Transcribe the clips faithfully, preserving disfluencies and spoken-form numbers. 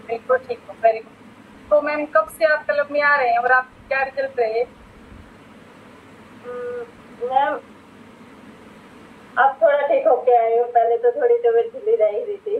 बिल्कुल ठीक हो, वेरी गुड। तो मैम कब से आप क्लब में आ रहे हैं और आप क्या रिजल्ट रहे? मैम अब थोड़ा ठीक होके आई हूँ, पहले तो थोड़ी तबीयत ढीली रह रही थी।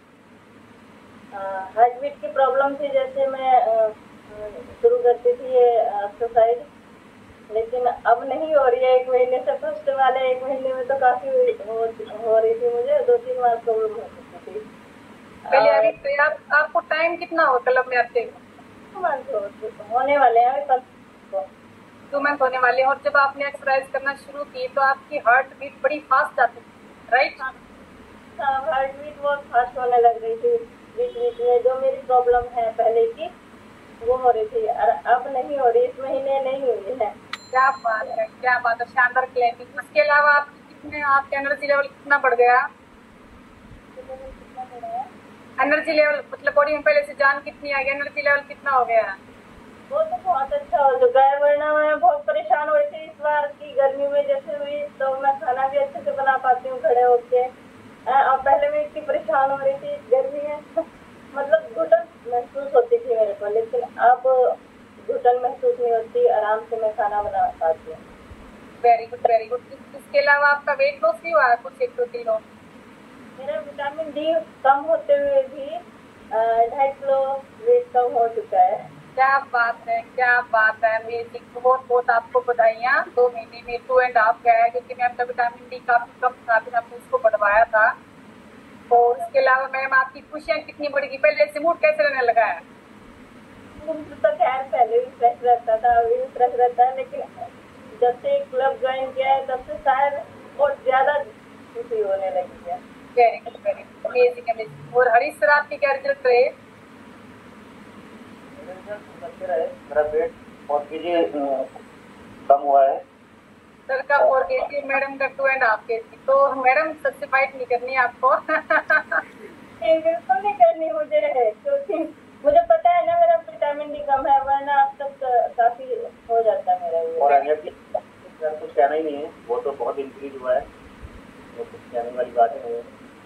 हार्ट बीट की प्रॉब्लम थी, जैसे मैं शुरू करती थी ये एक्सरसाइज, लेकिन अब नहीं हो रही है। एक महीने से, फर्स्ट वाले एक महीने में तो काफी हो, हो रही थी, मुझे दो तीन बार प्रॉब्लम हो सकती थी। पहले अभी तो आप, आपको टाइम कितना हो क्लब में आते हो? होने वाले हैं अभी टू मंथ होने वाले हैं। और जब आपने एक्सरसाइज करना शुरू की तो आपकी हार्ट बीट बड़ी फास्ट आती थी, राइट? हाँ, हार्ट बीट बहुत फास्ट होने लग रही थी बीच बीच में। जो मेरी प्रॉब्लम है पहले की, वो हो रही थी, और अब नहीं हो रही, इस महीने नहीं हुई है। क्या बात है, क्या बात है, शानदार क्लेमिंग। इसके अलावा आपकी कितने, आपका एनर्जी लेवल कितना बढ़ गया? एनर्जी लेवल मतलब बॉडी में पहले से जान कितनी आ गई, एनर्जी लेवल कितना हो गया? वो तो बहुत अच्छा हो चुका है, वरना मैं बहुत परेशान हो रही थी इस बार की गर्मी में जैसे हुई। तो मैं खाना भी अच्छे से बना पाती हूँ खड़े होके, और पहले मैं इतनी परेशान हो रही थी गर्मी में मतलब घुटन महसूस होती थी मेरे को, लेकिन अब घुटन महसूस नहीं होती, आराम से मैं खाना बना पाती हूँ। Very good, very good. इसके अलावा आपका वेट लॉस भी हुआ है कुछ एक दो किलो? मेरा विटामिन डी कम होते हुए भी ढाई किलो वेट कम हो चुका है। क्या बात है, क्या बात है, अमेजिंग। बहुत बहुत आपको बधाइयाँ। दो महीने में टू एंड हाफ गया है, क्योंकि मैम का विटामिन डी काफी कम था, फिर हमने उसको बढ़वाया था। और इसके अलावा मैम आपकी खुशियाँ कितनी बढ़ गई, पहले से मूड कैसे रहने लगा है? तो खैर पहले भी फ्रेश रहता था, अभी भी फ्रेश रहता है, लेकिन जब से क्लब ज्वाइन किया है तब से शायद और ज्यादा खुशी होने लगी है। Very good, very good, amazing, amazing. और हरीश सर आपके क्या रिजल्ट रहे? मेरा वेट और केजी कम हुआ है। सर का फोर के जी, मैडम का two and half K G. तो मैडम सबसे फाइट नहीं करनी है आपको। बिल्कुल नहीं करनी मुझे, क्योंकि मुझे पता है ना मेरा विटामिन डी कम है, वरना अब तक काफी हो जाता है मेरा। और एनर्जी कुछ कहना ही नहीं है, वो तो बहुत इंक्रीज हुआ है, वो कुछ कहने वाली बात है।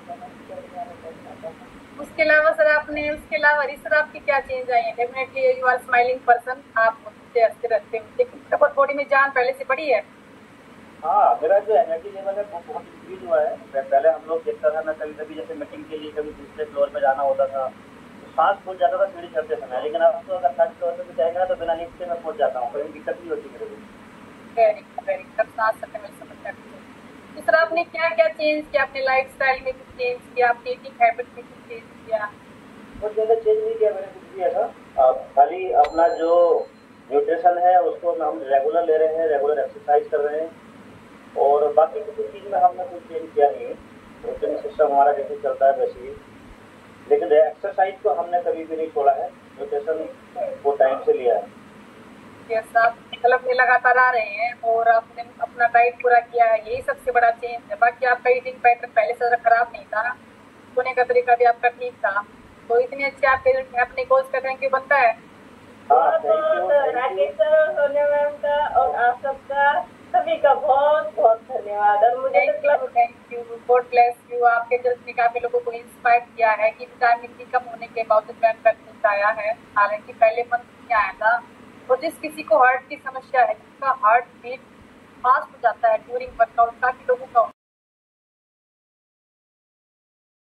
उसके अलावा सर आपने, उसके अलावा हरीश सर आपकी क्या चेंज आई है? Definitely you are smiling person, आप हंसते हंसते रहते हो, लेकिन बॉडी में जान पहले से बढ़ी है। हाँ, मेरा जो एनर्जी लेवल है वो बहुत इंक्रीज हुआ है। पहले हम लोग देखता था ना, कभी कभी जैसे मीटिंग के लिए कभी दूसरे फ्लोर पे जाना होता था तो सांस फूल जाता था सीढ़ी चढ़ते समय, लेकिन अब तो अगर थर्ड फ्लोर पे भी जाएगा तो बिना लिफ्ट से मैं पहुंच जाता हूँ, कोई दिक्कत नहीं होती मेरे को। वेरी वेरी सब सांस सकते में समझ सकते हैं। तो सर आपने क्या क्या चेंज किया अपने लाइफ स्टाइल में? कुछ चेंज किया, आपकी ईटिंग हैबिट में कुछ चेंज किया? बहुत ज़्यादा चेंज नहीं किया मैंने कुछ भी ऐसा, खाली अपना जो न्यूट्रिशन है उसको हम रेगुलर ले रहे हैं, रेगुलर एक्सरसाइज कर रहे हैं, और बाकी किसी चीज़ में हमने कुछ चेंज किया नहीं है। रूटीन सिस्टम हमारा जैसे चलता है वैसे ही, लेकिन एक्सरसाइज को हमने कभी भी नहीं छोड़ा है, न्यूट्रिशन वो टाइम से लिया है। यस, आप क्लब में लगातार आ रहे हैं और आपने अपना डाइट पूरा किया है, यही सबसे बड़ा चेंज है। बाकी आपका ईटिंग पैटर्न पहले से खराब नहीं था, सोने का तरीका भी आपका ठीक था, तो इतने अच्छे आपके रिजल्ट में अपने कोच का थैंक यू बनता है। बहुत बहुत राकेश सर, सोनिया मैम का और आप सबका, सभी का बहुत बहुत धन्यवाद। और मुझे thank you, thank you, God bless you. आपके रिजल्ट ने काफी लोगों को इंस्पायर किया है कि विटामिन डी कम होने के बावजूद मैम का रिजल्ट आया है, हालांकि पहले मंथ नहीं आया था। और जिस किसी को हार्ट की समस्या है, जिसका हार्ट बीट फास्ट हो जाता है ड्यूरिंग वर्कआउट, काफी लोगों का